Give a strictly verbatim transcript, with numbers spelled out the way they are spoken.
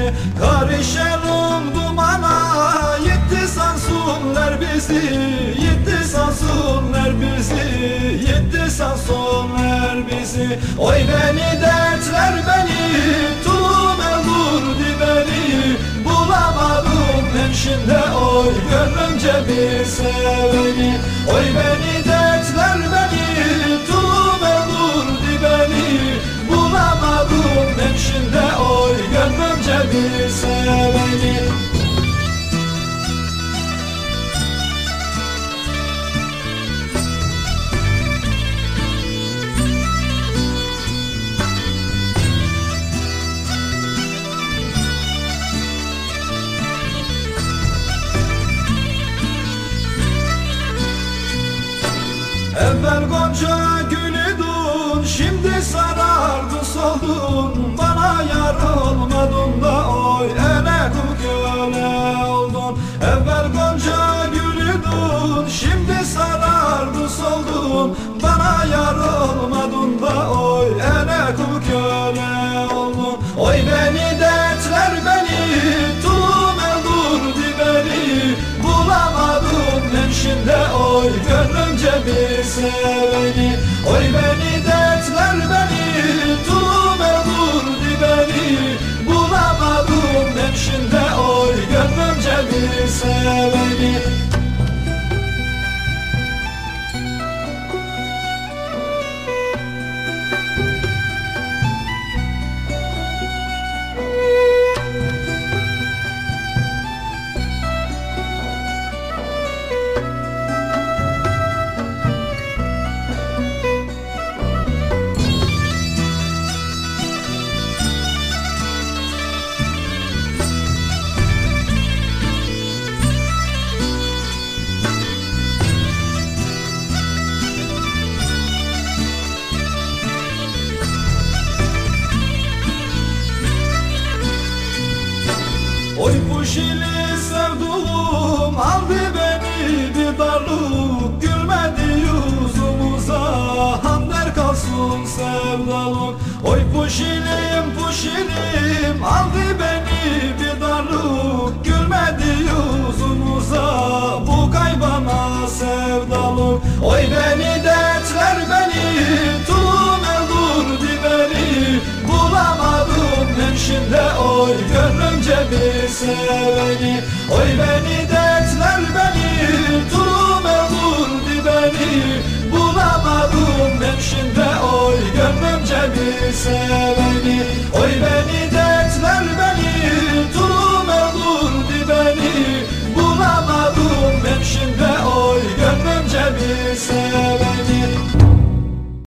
bizi. Karışalım dumana, yitti sansınlar bizi, yitti sansınlar bizi, yitti sansınlar bizi. Oy beni dertler beni, tulum öldürdü beni, bulamadım hemşinde oy gönlümce bir seveni. Oy beni dertler beni, tulum öldürdü beni, bulamadım hemşinde oy gönlümce bir seveni. Evvel gonca gülüdün, şimdi sarardı soldun. Bana yar olmadın da oy ele kul köle oldun. Evvel gonca gülüdün, şimdi sarardı soldun. Bana yar olmadın da oy ele kul köle oldun. Oy beni dertler beni, tulum öldürdü beni, bulamadım hemşinde oy gönlümce bir seveni. Oy beni dertler beni, tulum öldürdü beni, bulamadım hemşinde oy gönlümce bir seveni. Oy puşili sevduğum aldı beni bir darlık, gülmedi yüzümüze hamder kalsın sevdalık. Oy puşilim puşilim aldı beni bir darlık, gülmedi yüzümüze bu kaybana sevdalık. Oy beni dertler beni, tulum öldürdü beni, bulamadım hemşinde oy gönlümce bir seveni. Oy beni dertler beni, tulum öldürdü beni, bulamadım hemşinde oy gönlümce bir seveni. Oy beni dertler beni, tulum öldürdü beni, bulamadım hemşinde